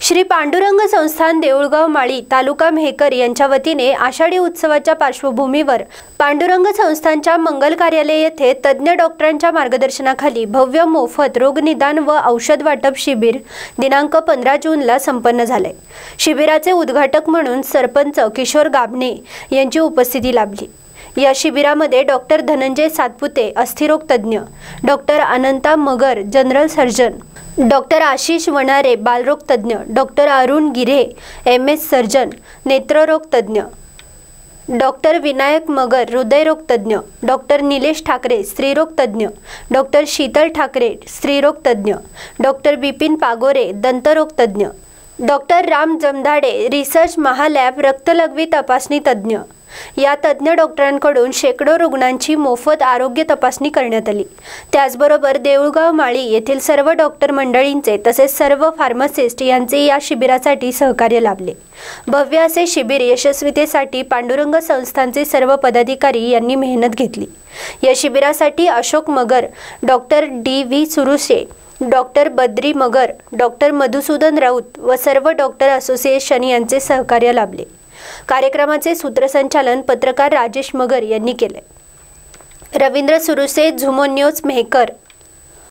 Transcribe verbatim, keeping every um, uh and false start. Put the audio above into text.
श्री पांडुरंग संस्थान देऊळगाव माळी तालुका मेहकर यांच्या वतीने आषाढी उत्सवाच्या पार्श्वभूमीवर पांडुरंग संस्थानच्या मंगल कार्यालय येथे तज्ञ डॉक्टरांच्या मार्गदर्शनाखाली भव्य मोफत रोगनिदान व औषध वाटप शिबिर दिनांक पंधरा जूनला संपन्न झाले। शिबिराचे उद्घाटक म्हणून सरपंच किशोर गाबणे यांची उपस्थिती लाभली। या शिबिरामध्ये डॉक्टर धनंजय सातपुते अस्थिरोग तज्ञ, doctor Ananta Magar general surgeon, doctor Ashish Wanare बालरोग तज्ञ, डॉक्टर अरुण गिरे एम एस सर्जन नेत्ररोग तज्ञ, डॉक्टर विनायक मगर हृदयरोग तज्ञ, डॉक्टर निलेश ठाकरे स्त्रीरोग तज्ञ, डॉक्टर शीतल ठाकरे स्त्रीरोग तज्ञ, डॉक्टर बिपिन पागोरे दंतरोग तज्ञ, डॉक्टर राम जमधाडे रिसर्च महालॅब रक्तलघवी तपासणी तज्ञ या तज्ञ डॉक्टरांकडून शेकडो रुग्णांची मोफत आरोग्य तपासणी करण्यात आली। त्याचबरोबर देऊळगाव माळी येथील सर्व डॉक्टर मंडळींचे तसेच सर्व फार्मासिस्ट यांचे या शिबिरासाठी सहकार्य लाभले। भव्य असे शिबिर यशस्वीतेसाठी पांडुरंग संस्थानचे सर्व पदाधिकारी यांनी मेहनत घेतली। या शिबिरासाठी Ashok Magar, doctor D V Surushe, doctor Badri Magar, doctor Madhusudan Raut व सर्व डॉक्टर असोसिएशन यांचे सहकार्य लाभले। कार्यक्रमाचे सूत्रसंचालन पत्रकार राजेश मगर यांनी केले। Ravindra Suruse, Zumo news, Mehkar.